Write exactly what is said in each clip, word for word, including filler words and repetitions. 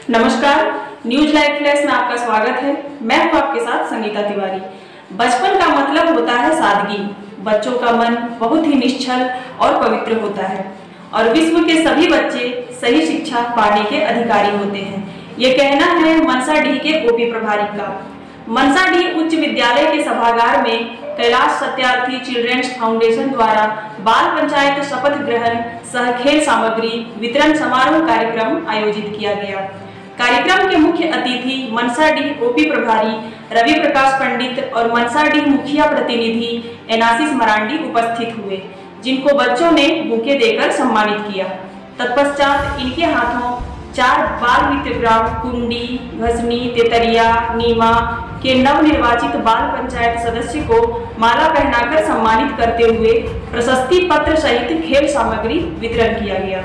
नमस्कार, news live flash में आपका स्वागत है। मैं हूं आपके साथ संगीता तिवारी। बचपन का मतलब होता है सादगी। बच्चों का मन बहुत ही निश्चल और पवित्र होता है और विश्व के सभी बच्चे सही शिक्षा पाने के अधिकारी होते हैं। ये कहना है मनसाडीह के ओपी प्रभारी का। मनसाडीह उच्च विद्यालय के सभागार में कैलाश सत्यार्थी चिल्ड्रेन्स फाउंडेशन द्वारा बाल पंचायत शपथ ग्रहण सह खेल सामग्री वितरण समारोह कार्यक्रम आयोजित किया गया। कार्यक्रम के मुख्य अतिथि मनसाडीह ओपी प्रभारी रवि प्रकाश पंडित और मनसाडीह मुखिया प्रतिनिधि एनासिस मरांडी उपस्थित हुए, जिनको बच्चों ने बुके देकर सम्मानित किया। तत्पश्चात इनके हाथों चार बाल मित्र ग्राम कुंडी, घसनी, तेतरिया, नीमा के नवनिर्वाचित बाल पंचायत सदस्य को माला पहनाकर सम्मानित करते हुए प्रशस्ति पत्र सहित खेल सामग्री वितरण किया गया।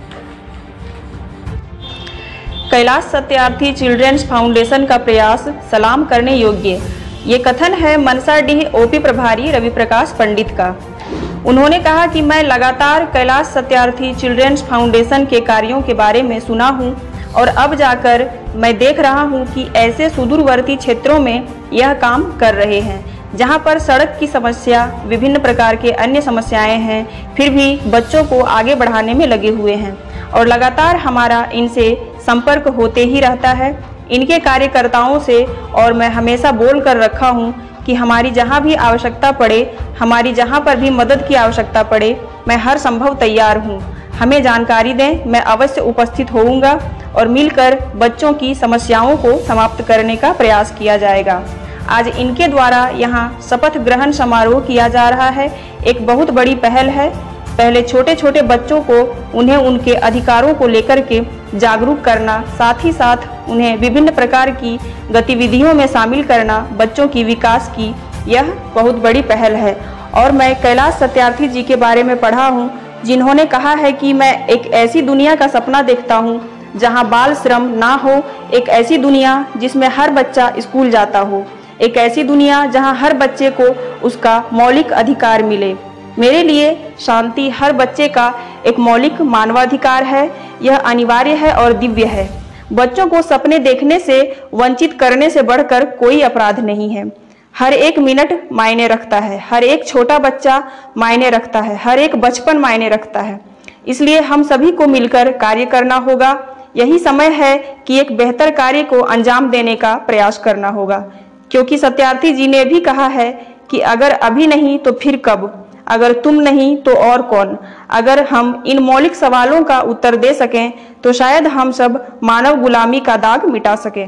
कैलाश सत्यार्थी चिल्ड्रेन्स फाउंडेशन का प्रयास सलाम करने योग्य, ये कथन है मनसाडीह ओपी प्रभारी रवि प्रकाश पंडित का। उन्होंने कहा कि मैं लगातार कैलाश सत्यार्थी चिल्ड्रेन्स फाउंडेशन के कार्यों के बारे में सुना हूं और अब जाकर मैं देख रहा हूं कि ऐसे सुदूरवर्ती क्षेत्रों में यह काम कर रहे हैं, जहां पर सड़क की समस्या, विभिन्न प्रकार के अन्य समस्याएं हैं, फिर भी बच्चों को आगे बढ़ाने में लगे हुए हैं और लगातार हमारा इनसे संपर्क होते ही रहता है, इनके कार्यकर्ताओं से। और मैं हमेशा बोल कर रखा हूँ कि हमारी जहाँ भी आवश्यकता पड़े, हमारी जहाँ पर भी मदद की आवश्यकता पड़े, मैं हर संभव तैयार हूँ। हमें जानकारी दें, मैं अवश्य उपस्थित होऊंगा और मिलकर बच्चों की समस्याओं को समाप्त करने का प्रयास किया जाएगा। आज इनके द्वारा यहाँ शपथ ग्रहण समारोह किया जा रहा है, एक बहुत बड़ी पहल है। पहले छोटे छोटे बच्चों को उन्हें उनके अधिकारों को लेकर के जागरूक करना, साथ ही साथ उन्हें विभिन्न प्रकार की गतिविधियों में शामिल करना, बच्चों की विकास की यह बहुत बड़ी पहल है। और मैं कैलाश सत्यार्थी जी के बारे में पढ़ा हूँ, जिन्होंने कहा है कि मैं एक ऐसी दुनिया का सपना देखता हूँ जहाँ बाल श्रम ना हो, एक ऐसी दुनिया जिसमें हर बच्चा स्कूल जाता हो, एक ऐसी दुनिया जहाँ हर बच्चे को उसका मौलिक अधिकार मिले। मेरे लिए शांति हर बच्चे का एक मौलिक मानवाधिकार है, यह अनिवार्य है और दिव्य है। बच्चों को सपने देखने से वंचित करने से बढ़कर कोई अपराध नहीं है। हर एक मिनट मायने रखता है, हर एक छोटा बच्चा मायने रखता है, हर एक बचपन मायने रखता है। इसलिए हम सभी को मिलकर कार्य करना होगा। यही समय है कि एक बेहतर कार्य को अंजाम देने का प्रयास करना होगा, क्योंकि सत्यार्थी जी ने भी कहा है कि अगर अभी नहीं तो फिर कब, अगर तुम नहीं तो और कौन। अगर हम इन मौलिक सवालों का उत्तर दे सकें तो शायद हम सब मानव गुलामी का दाग मिटा सकें।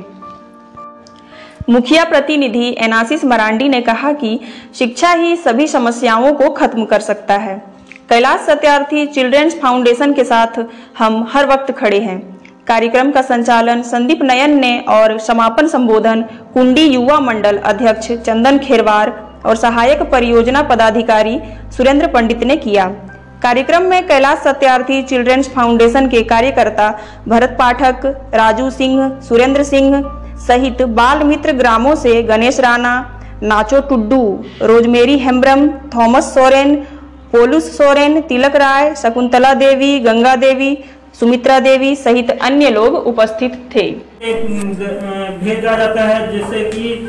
मुखिया प्रतिनिधि एनासिस मरांडी ने कहा कि शिक्षा ही सभी समस्याओं को खत्म कर सकता है। कैलाश सत्यार्थी चिल्ड्रेन्स फाउंडेशन के साथ हम हर वक्त खड़े हैं। कार्यक्रम का संचालन संदीप नयन ने और समापन संबोधन कुंडी युवा मंडल अध्यक्ष चंदन खेरवार और सहायक परियोजना पदाधिकारी सुरेंद्र पंडित ने किया। कार्यक्रम में कैलाश सत्यार्थी चिल्ड्रेन्स फाउंडेशन के कार्यकर्ता भरत पाठक, राजू सिंह, सुरेंद्र सिंह सहित बाल मित्र ग्रामों से गणेश राणा, नाचो टुड्डू, रोजमेरी हेम्ब्रम, थॉमस सोरेन, पोलूस सोरेन, तिलक राय, शकुंतला देवी, गंगा देवी, सुमित्रा देवी सहित अन्य लोग उपस्थित थे। भेजा जाता है, जैसे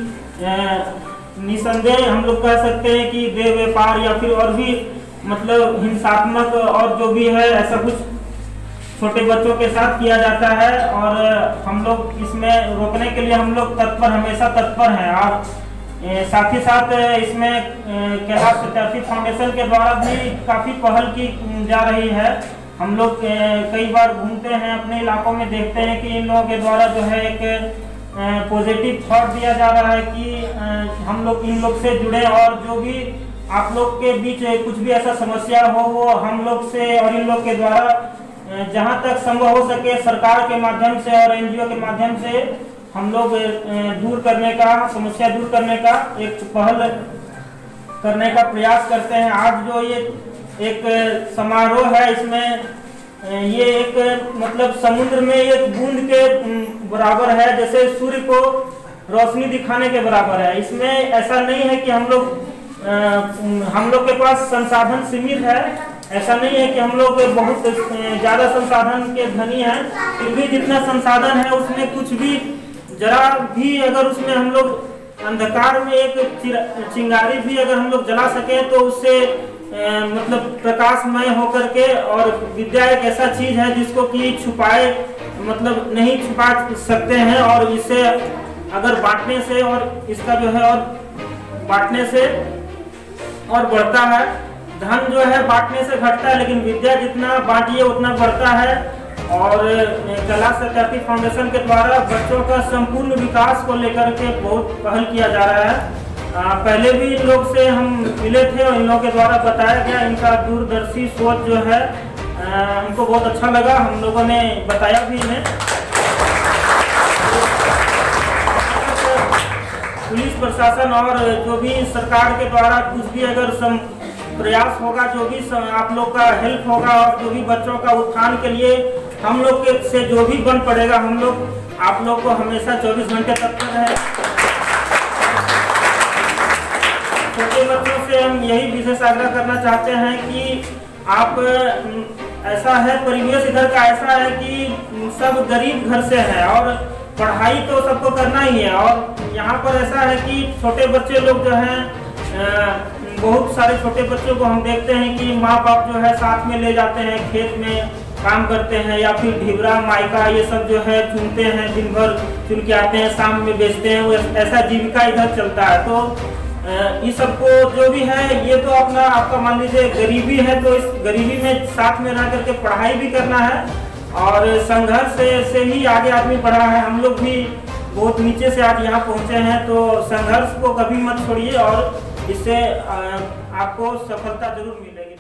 कि निसंदेह हम लोग कह सकते हैं कि देह व्यापार या फिर और भी मतलब हिंसात्मक और जो भी है ऐसा कुछ छोटे बच्चों के साथ किया जाता है और हम लोग इसमें रोकने के लिए हम लोग तत्पर, हमेशा तत्पर हैं। और साथ ही साथ इसमें कैलाश सत्यार्थी फाउंडेशन के द्वारा भी काफ़ी पहल की जा रही है। हम लोग कई बार घूमते हैं अपने इलाकों में, देखते हैं कि इन लोगों के द्वारा जो है एक पॉजिटिव थॉट दिया जा रहा है कि हम लोग इन लोग से जुड़े और जो भी आप लोग के बीच कुछ भी ऐसा समस्या हो वो हम लोग से और इन लोग के द्वारा जहां तक संभव हो सके सरकार के माध्यम से और एनजीओ के माध्यम से हम लोग दूर करने का, समस्या दूर करने का एक पहल करने का प्रयास करते हैं। आज जो ये एक समारोह है, इसमें ये एक मतलब समुद्र में एक बूंद के बराबर है, जैसे सूर्य को रोशनी दिखाने के बराबर है। इसमें ऐसा नहीं है कि हम लोग हम लोग के पास संसाधन सीमित है, ऐसा नहीं है कि हम लोग बहुत ज़्यादा संसाधन के धनी हैं, फिर भी जितना संसाधन है उसमें कुछ भी जरा भी अगर उसमें हम लोग अंधकार में एक चिंगारी भी अगर हम लोग जला सके तो उससे ए, मतलब प्रकाशमय होकर के, और विद्या एक ऐसा चीज है जिसको कि छुपाए मतलब नहीं छुपा सकते हैं, और इसे अगर बांटने से और इसका जो है और बांटने से और बढ़ता है। धन जो है बांटने से घटता है, लेकिन विद्या जितना बांटिए उतना बढ़ता है। और कैलाश सत्यार्थी फाउंडेशन के द्वारा बच्चों का संपूर्ण विकास को लेकर के बहुत पहल किया जा रहा है। आ, पहले भी इन लोग से हम मिले थे और इन लोगों के द्वारा बताया गया, इनका दूरदर्शी सोच जो है आ, हमको बहुत अच्छा लगा, हम लोगों ने बताया भी इन्हें। पुलिस प्रशासन और जो भी सरकार के द्वारा कुछ भी अगर सम प्रयास होगा, जो भी आप लोग का हेल्प होगा और जो भी बच्चों का उत्थान के लिए हम लोग के से जो भी बन पड़ेगा, हम लोग आप लोग को हमेशा चौबीस घंटे तत्पर है। छोटे बच्चों से हम यही विशेष आग्रह करना चाहते हैं कि आप ऐसा है परिवेश इधर का ऐसा है कि सब गरीब घर से है और पढ़ाई तो सबको करना ही है, और यहाँ पर ऐसा है कि छोटे बच्चे लोग जो हैं बहुत सारे छोटे बच्चों को हम देखते हैं कि माँ बाप जो है साथ में ले जाते हैं, खेत में काम करते हैं या फिर ढिबरा मायका ये सब जो है चुनते हैं, दिन भर चुन के आते हैं, शाम में बेचते हैं, वो ऐसा जीविका इधर चलता है। तो इस सबको जो भी है ये तो अपना आपका मान लीजिए गरीबी है, तो इस गरीबी में साथ में रह करके पढ़ाई भी करना है और संघर्ष से, से ही आगे आदमी बढ़ा है। हम लोग भी बहुत नीचे से आज यहाँ पहुँचे हैं, तो संघर्ष को कभी मत छोड़िए और इससे आपको सफलता जरूर मिलेगी।